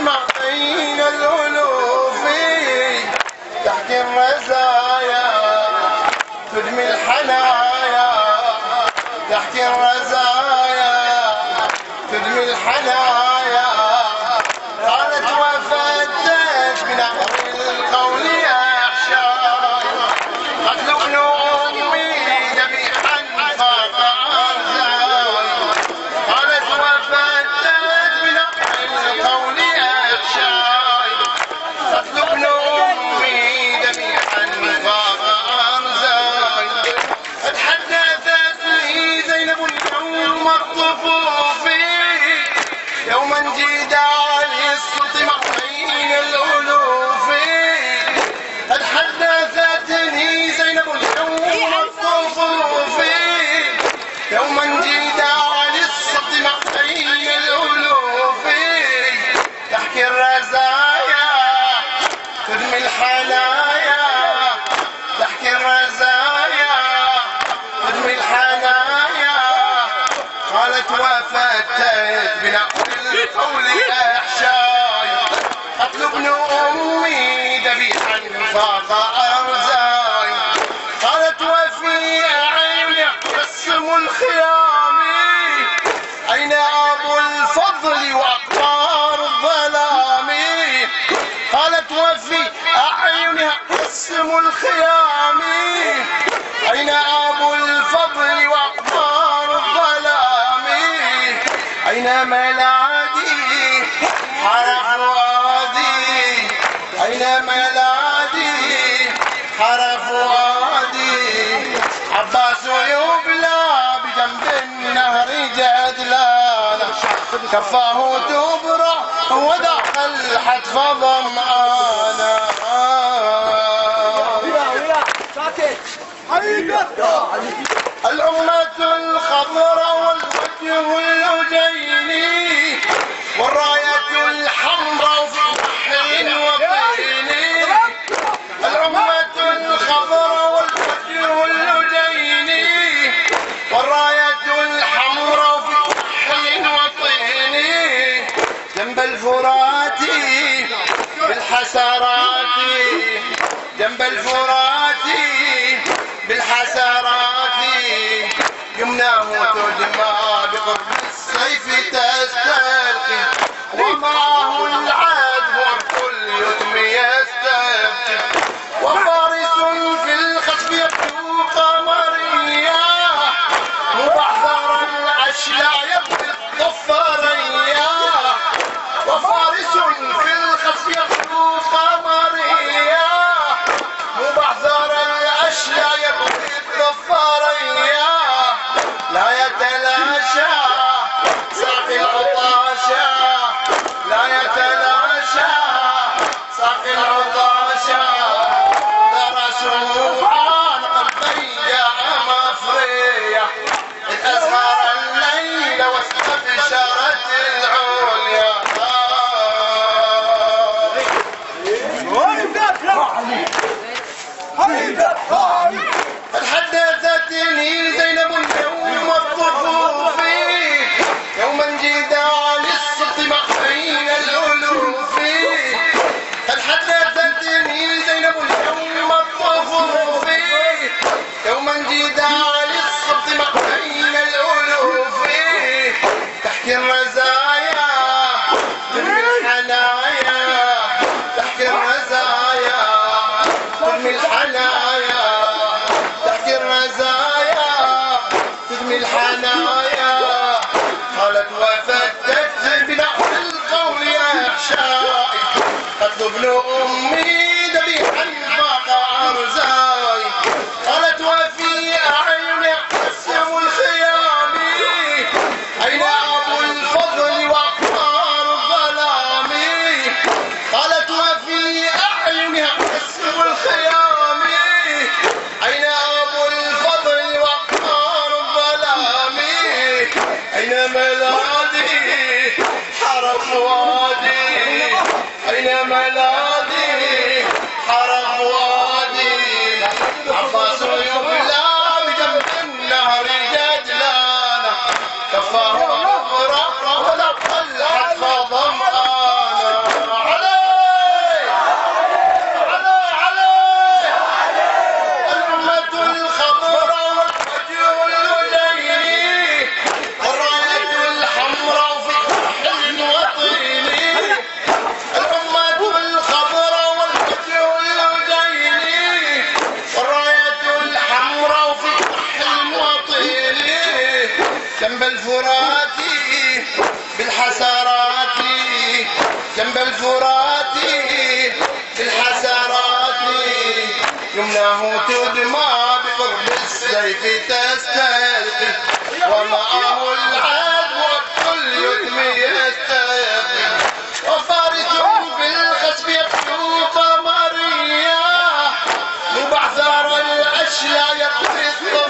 تجمع بين الألوف تحكي الرزايا تدمي الحنايا تحكي الرزايا تدمي الحنايا قالت وفتت بنحر القول أحشاي قتل ابن أمي ذبيحا فاق أرزاي قالت وفتت بنحر القول أحشاي قتل ابن أمي ذبيحا فاق أرزاي اتحدثت لي زينب يوم الطفوف يوما جيد علي السطمع بين الألوف اتحدثتني زينب يوم الطفوف يوما جيد علي السطمع بين الألوف تحكي الرزايا ترمي الحنايا تحكي الرزايا ترمي الحنايا قالت وفتت بنحر القول أحشاي قتل ابن أمي ذبيحا فاق أرزاي قالت وفي عيني تبسم الخيام أين أبو الفضل وأقطار الظلام قالت وفي أعينها تبسم الخيام أين أبو الفضل وأقطار الظلام أين ميلادي حرف وادي أين ميلادي حرف وادي عباس يبلى بجنب النهر جدلان كفاه تبرع ودخل حتف ظمآنا الأمة الخضراء والوجه الأجيني والراية الحمراء في بحر وطين الأمة الخضراء والوجه الأجيني والراية الحمراء في بحر وطين جنب الفرات بالحسرات جنب الفرات بالحسرات يمناه تدمى بقرب السيف تستلقي ومعه العدو والكل يتم يستبقي وفارس في الخسف يبدو قمريا مبعثر الأشلاء يبدو الظفريا وفارس في الخسف يبدو قمريا مبعثر الأشلاء يبدو الظفريا لا يتلاشى ساقي العطاشا لا يتلاشى ساقي العطاشا درسوا عن قلبي مفرية الأزهر الليل واستبشرت العليا تحدثتني زينب يوم الطفوف يوما جيد على السطمع بين الألوف تحدثتني زينب يوم الطفوف يوما جيد على السطمع بين الألوف تحكي الرزايا ترمي الحنايا تحكي الرزايا ترمي الحنايا تحكي الرزايا تدمي الحنايا قالت وفتت بنحر القول أحشاي قتل ابن أمي ذبيحا فاق أرزاي قالت وفي أعيني تبسم الخيام أين أبو الفضل وأقطار الظلام قالت وفي أعينها تبسم الخيام أين أبو الفضل وأقطار الظلام أين ميلادي حرف وادي أين ميلادي جنب الفرات بالحسرات، جنب الفرات بالحسرات، يمناه تدمى بقرب السيف تستلقي، ومعه العدو والكل يتم يستيقي، وفارس بالخسف يبدو قمريا، مبعثر الاشلاء يقضي